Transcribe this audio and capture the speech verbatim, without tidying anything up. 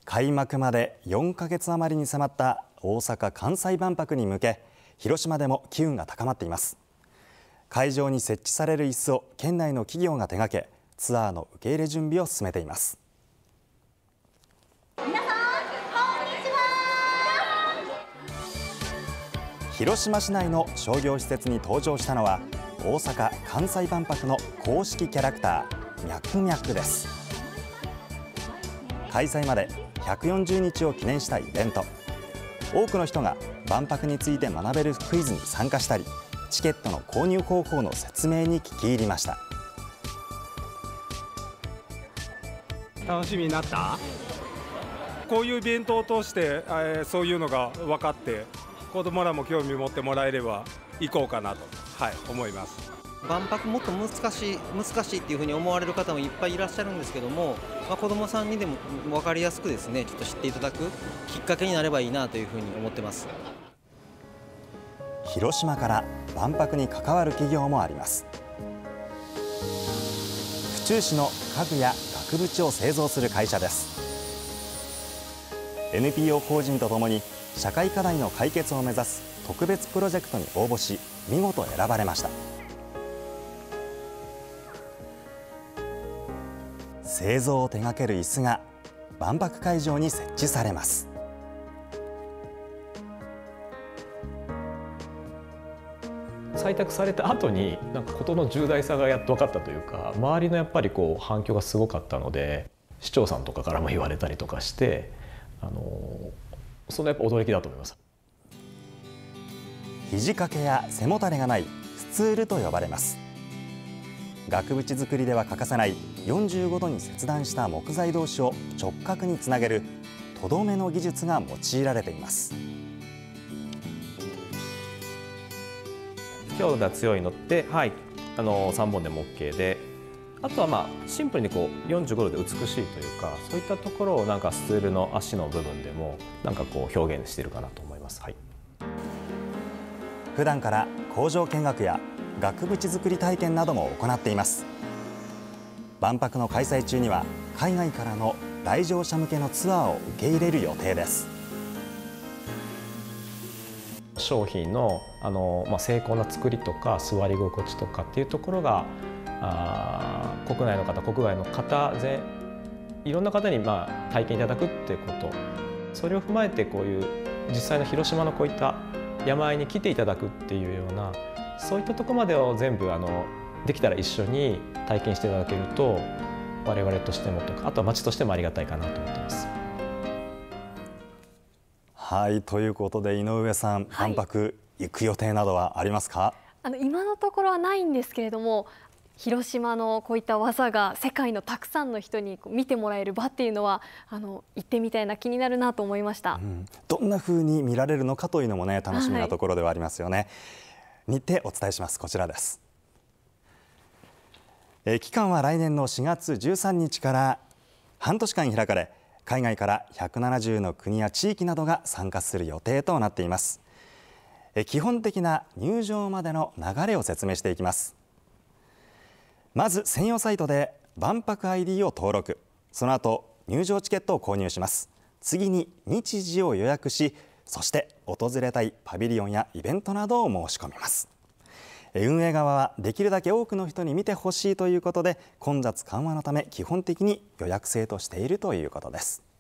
開幕までよんかげつ余りに迫った大阪・関西万博に向け、広島でも機運が高まっています。会場に設置される椅子を県内の企業が手掛け、ツアーの受け入れ準備を進めています。 皆さん、こんにちは。 広島市内の商業施設に登場したのは、大阪・関西万博の公式キャラクター、ミャクミャクです。開催までひゃくよんじゅうにちを記念したイベント。多くの人が万博について学べるクイズに参加したり、チケットの購入方法の説明に聞き入りました。 楽しみになった？こういうイベントを通して、えー、そういうのが分かって、子どもらも興味を持ってもらえれば行こうかなと、はい、思います。 万博もっと難しい難しいっていうふうに思われる方もいっぱいいらっしゃるんですけども、まあ、子どもさんにでも分かりやすくですね、ちょっと知っていただくきっかけになればいいなというふうに思ってます。 広島から万博に関わる企業もあります。府中市の家具や額縁を製造する会社です。 エヌピーオー 法人とともに社会課題の解決を目指す特別プロジェクトに応募し、見事選ばれました。製造を手掛ける椅子が万博会場に設置されます。 採択された後になんか事の重大さがやっと分かったというか、周りのやっぱりこう反響がすごかったので、市長さんとかからも言われたりとかして、あのそのやっぱ驚きだと思います。 肘掛けや背もたれがないスツールと呼ばれます。額縁作りでは欠かせないよんじゅうごどに切断した木材同士を直角につなげるとどめの技術が用いられています。 強度が強いのって、はい、あのさんぼんでも OK で、あとはまあシンプルにこうよんじゅうごどで美しいというか、そういったところをなんかスツールの足の部分でもなんかこう表現しているかなと思います。はい、 普段から工場見学や額縁作り体験なども行っています。万博の開催中には海外からの来場者向けのツアーを受け入れる予定です。 商品のあの、まあ、精巧な作りとか座り心地とかっていうところが、あ国内の方国外の方でいろんな方にまあ体験いただくっていうこと、それを踏まえてこういう実際の広島のこういった山あいに来ていただくっていうような、そういったところまでを全部あのできたら一緒に体験していただけると、我々としてもとか、あとは町としてもありがたいかなと思ってます。 はい、ということで井上さん、万博行く予定などはありますか？ あの今のところはないんですけれども、広島のこういった技が世界のたくさんの人に見てもらえる場っていうのは、あの行ってみたいな、気になるなと思いました、 うん、どんな風に見られるのかというのもね、楽しみなところではありますよね。はい、日程お伝えします。こちらです。え期間は来年のしがつじゅうさんにちから半年間開かれ、海外からひゃくななじゅうの国や地域などが参加する予定となっています。え基本的な入場までの流れを説明していきます。まず専用サイトで万博 アイディー を登録、その後入場チケットを購入します。次に日時を予約し、そして訪れたいパビリオンやイベントなどを申し込みます。運営側はできるだけ多くの人に見てほしいということで、混雑緩和のため基本的に予約制としているということです。